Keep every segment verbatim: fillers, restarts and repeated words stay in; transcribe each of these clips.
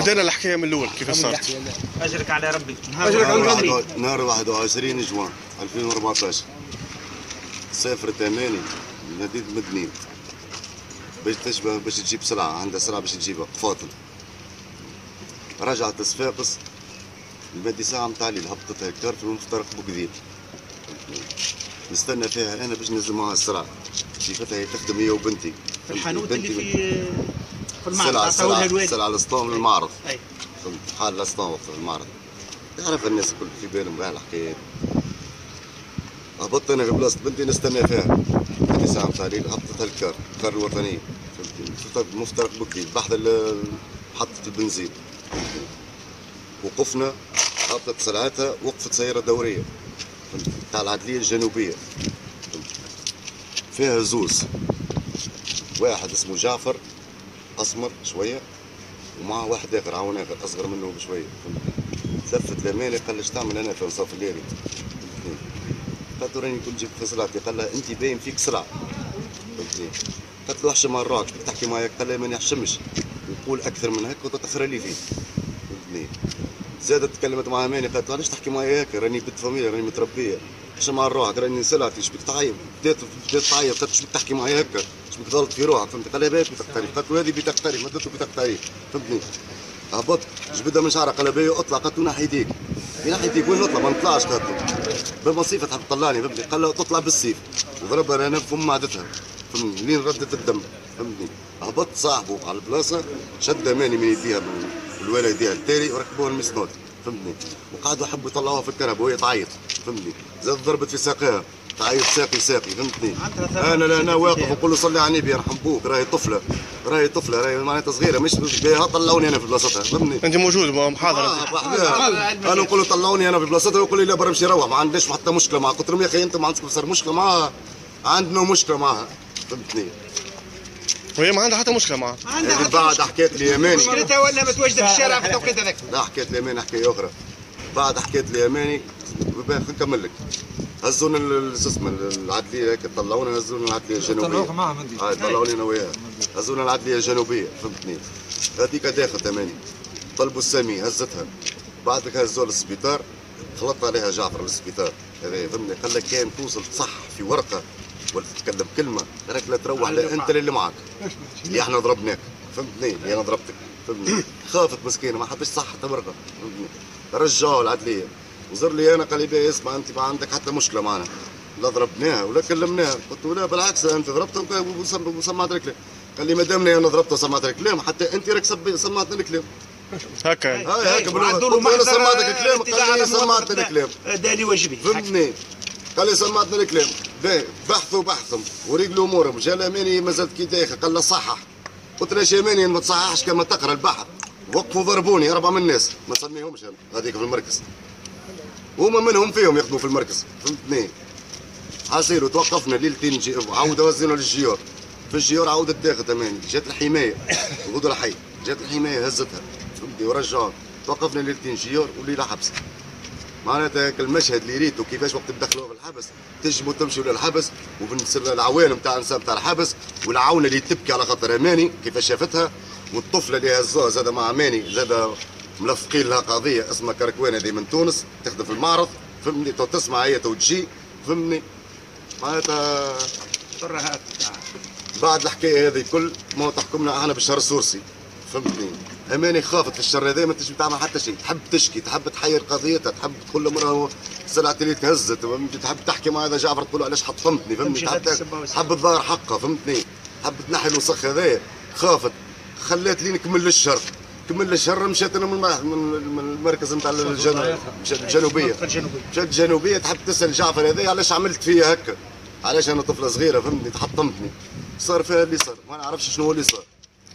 بدينا الحكايه من الاول كيف صارت؟ اجرك على ربي. اجرك على ربي. نهار واحد وعشرين جوان ألفين وأربعطاش سافرت اماني ناديت مدنين باش تشبه باش تجيب سلعه، عندها سلعه باش تجيبها فاطل. رجعت صفاقس المادي ساعه نتاع الليل هبطتها هكتار في المفترق بوكذيب. نستنى فيها انا باش ننزل معها السلعه. شيفتها هي تخدم هي وبنتي في الحانوت اللي في في المعرض. السلعه السلعه السلعه الاسطوم للمعرض. اي حال الاسطوم وقت المعرض. تعرف الناس الكل في بالهم بها الحكايه. هبطت انا في بلاصه بنتي نستنى فيها. هذه ساعه نتاع الليل هبطتها الكار، الكار الوطنيه. فهمتني؟ مفترق بوكي بحث محطه البنزين. وقفنا هبطت سلعتها وقفت سياره دوريه. تاع العدليه الجنوبيه. فيها زوز. واحد اسمه جعفر اسمر شويه ومعه واحد اخر عاون اخر اصغر منه بشويه. تلفت لماني قال لي اش تعمل انا في نصاف الليل؟ قالت له راني كنت جبت في سلعتي. قال لها انت باين فيك سرعه. فهمتني؟ قالت له احشم راك بدك تحكي معايا؟ قال لها ما نحشمش نقول اكثر من هكا وتتاخر لي فيه. فهمتني؟ زادت تكلمت معها ماني قالت له علاش تحكي معايا هكا؟ راني بنت فاميليا راني متربيه. احشم على روحك راني سلعتي اش بك تعيط؟ بدات بدات تعيط قالت اش بك تحكي معايا هكا؟ اش بك غلط في روحك؟ فهمتني؟ قال لها باهي بطاقة تعريف. قالت له هذه بطاقة تعريف مدته بطاقة تعريف. فهمتني؟ هبط جبدها من شعرها قال لها باهي اطلع. قالت له نحي يديك. نحي يديك وين نطلع؟ ما نطلعش. قالت له بالمصيفه تحب تطلعني. فهمتني؟ قال لها تطلع بالسيف وضربها انا في معدتها. فهمتني؟ لين ردت الدم. فهمتني؟ هبط صاحبه على البلاصه شد ماني من يديها بالولا يديها التالي وركبوها المسنود. فهمتني؟ وقعدوا يحبوا يطلعوها في الكهرباء وهي تعيط. فهمتني؟ زاد ضربت في ساقها تعيط ساقي ساقي. فهمتني؟ انا لا انا واقف ونقول له صلي على النبي يرحم بوك راهي طفله راهي طفله راهي معناتها صغيره مش بها طلعوني انا في بلاصتها. فهمتني؟ انت موجود محاضره؟ آه انا نقول له طلعوني انا في بلاصتها ويقول لي لا برا امشي روح ما عندناش حتى مشكله معها. قلت لهم يا اخي انت ما عندكم صار مشكله معها؟ عندنا مشكله معها. فهمتني؟ وهي ما عندها حتى مشكله معها. عندها بعد حكيت لي يماني مشكلتها ولا متواجده في الشارع في التوقيت هذاك؟ لا حكيت لي يماني حكايه اخرى. بعد حكيت لي يماني خلينا نكمل لك. هزونا شو اسمه العدليه هيك طلعونا هزونا العدليه الجنوبيه. طلعوك معهم انت؟ اه طلعوني انا وياها. هزونا العدليه الجنوبيه. فهمتني؟ هذيك داخل تماني طلبوا السامي هزتها. بعدك هزوها للسبيطار خلطت عليها جعفر للسبيطار. هذا فهمتني؟ قال لك كان توصل صح في ورقه ولا تتكلم كلمه راك لا تروح لا انت اللي معك اللي احنا ضربناك. فهمتني؟ اللي انا ضربتك. فهمتني؟ خافت مسكينه ما حبش صح حتى ورقه. فهمتني؟ رجعوا العدليه وزر لي انا قال لي باهي اسمع انت ما عندك حتى مشكله معنا لا ضربناها ولا كلمناها. قلت له لا بالعكس انت ضربتها وسمعت الكلام. قال لي ما دامني انا ضربتها وسمعت الكلام حتى انت راك سمعتني الكلام. هكا هاي هكا انا سمعتك الكلام قال لي سمعتني الكلام. دالي واجبي. فهمتني؟ قال لي سمعتني الكلام. باهي بحثوا بحثهم ورجلوا امورهم. جا الاماني ما زالت كي دايخه قال له صحح. قلت له يا اماني ما تصححش كما تقرا البحث. وقفوا ضربوني اربعه من الناس ما نسميهمش انا هذيك في المركز. هما منهم فيهم يخدموا في المركز. فهمتني؟ حاصير وتوقفنا ليلتين عاود وزينا للجيور. في الجيور عاودت داخل تماني جات الحمايه الغدوه الحي جات الحمايه هزتها. فهمتني؟ ورجعوها توقفنا ليلتين جيور وليله حبس. معناتها المشهد اللي ريته كيفاش وقت تدخلوها في الحبس تنجموا تمشوا للحبس والعوالم تاع النساء تاع الحبس والعونه اللي تبكي على خاطر اماني كيفاش شافتها والطفله اللي هزوها زاد مع اماني زاد ملفقين لها قضيه اسمها كركوان هذه من تونس تخدم في المعرض. فهمني؟ تو تسمع هي تو تجي. فهمني؟ معناتها ترهات بعد الحكايه هذه الكل ما تحكمنا احنا بالشر السورسي. فهمتني؟ اماني خافت في الشر هذا ما تنجم تعمل حتى شيء. تحب تشكي تحب تحير قضيتها تحب تقول له مره سلعتي اللي تهزت. تحب تحكي مع هذا جعفر تقول له علاش حطمتني. فهمتني؟ تحب تحب تظاهر حقها. فهمتني؟ تحب تنحي الوسخ هذايا. خافت خلات لي نكمل للشر كمل الشر مشات انا من المركز نتاع الجنوبيه مشات الجنوبيه تحب تسال جعفر هذايا علاش عملت فيا هكا علاش انا طفله صغيره. فهمتني؟ تحطمتني صار فيها اللي صار ما نعرفش شنو هو اللي صار.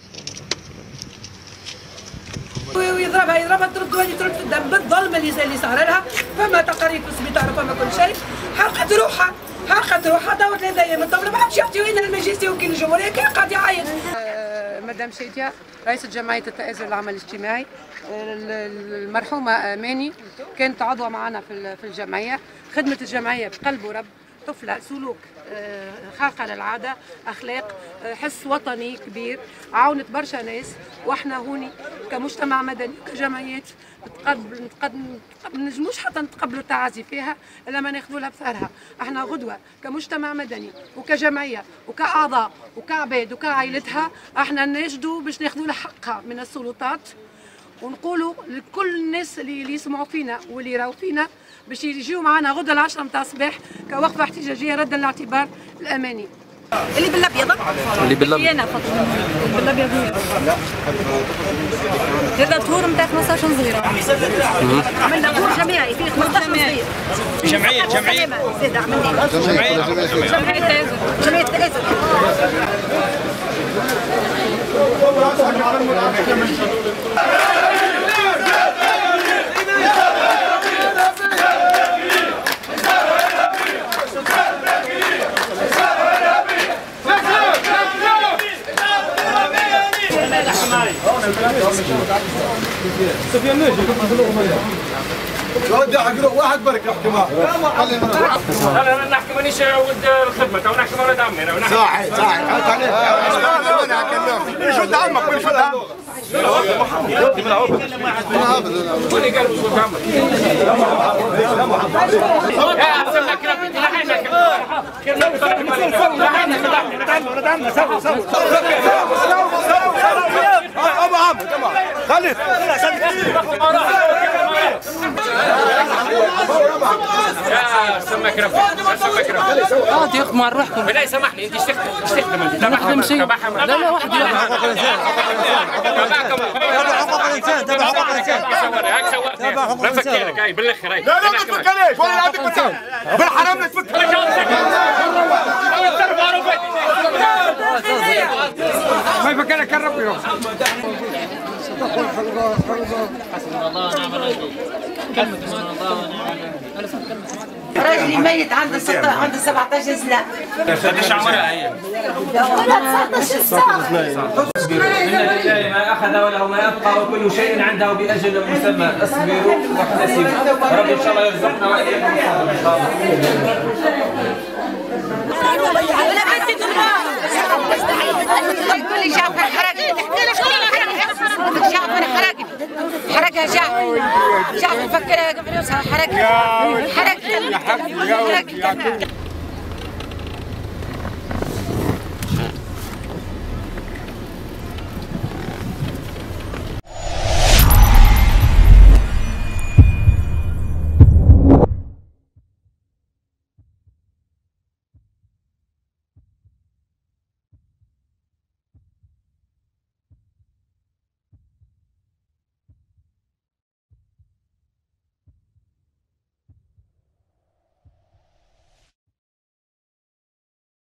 ويضربها يضربها ترد وهذه ترد في الدم بالظلم اللي اللي صار لها. فما تقارير في السبيطار وفما كل شيء. حرقت روحها حرقت روحها دورت ثلاثة ايام الطفله ما عادش يعطيو لنا المجلس وكيل الجمهوريه كان قاعد يعيط. مدام شاديه رئيسة جمعيه التآزر العمل الاجتماعي. المرحومه اماني كانت عضوه معنا في في الجمعيه. خدمه الجمعيه بقلب ورب طفلة سلوك خارقة للعادة، أخلاق، حس وطني كبير، عاونت برشا ناس. واحنا هوني كمجتمع مدني كجمعيات نتقبل نتقبل ما نجموش حتى نتقبلوا التعازي فيها الا ما ناخذوا لها بثارها. احنا غدوه كمجتمع مدني وكجمعيه وكاعضاء وكعباد وكعائلتها احنا نناشدوا باش ناخذوا لها حقها من السلطات، ونقولوا لكل الناس اللي, اللي يسمعوا فينا واللي يراو فينا باش يجيو معنا غدا العشرة متاع الصباح كوقفه احتجاجيه ردا لاعتبار الاماني. اللي بالابيض اللي بالابيض انا فاطمه اللي بالابيض هذا طور نتاع خمسطاش صغيره. عملنا طور جماعي فيه خمسطاش صغير. جمعيه جمعيه زيد عملنا جمعيه جمعيه تآزر جمعيه تآزر. سفيان نجي ودي حق واحد برك يحكي معه. لا نحكي مانيش ولد الخدمه تو نحكي ولد عمي. صاحي صاحي حط عليك. انا شو ولد عمك وين شفتها؟ وين قال ولد عمك؟ يا احسن لك ربي لحينك ولد عمنا سووا سووا ابو عمرو تمام خالد يا سمك ربي يا سمك ربي اه يا اخي مع روحكم. بالله سامحني انت تخدم تخدم انت لا ما نخدمش. لا لا واحد حقوق الانسان تبع حقوق الانسان تبع حقوق الانسان هاك سويت ما فكرك هاي بالاخر هاي لا لا ما تفكريش ولا عندك مثال بالحرام لا تفكر ما يفكرك ربي حسبنا الله ونعم الوكيل. كلمة حسبنا الله ونعم الوكيل. راجلي ميت عنده ستة عنده سبعطاش سنة. قديش عمرها هي؟ ولا تسعطاش سنة. إن لله ما أخذ وله ما يبقى وكل شيء عنده بأجل مسمى. اصبروا واحتسبوا. ربي إن شاء الله يرزقنا وإياكم الصبر إن شاء الله. ولا بنتي تغار. يقول لي جعفر حرقني. جعفر حرقني. حرقها جعفر. جعفر فكرها فلوسها حرقها. حرقها. حرقها.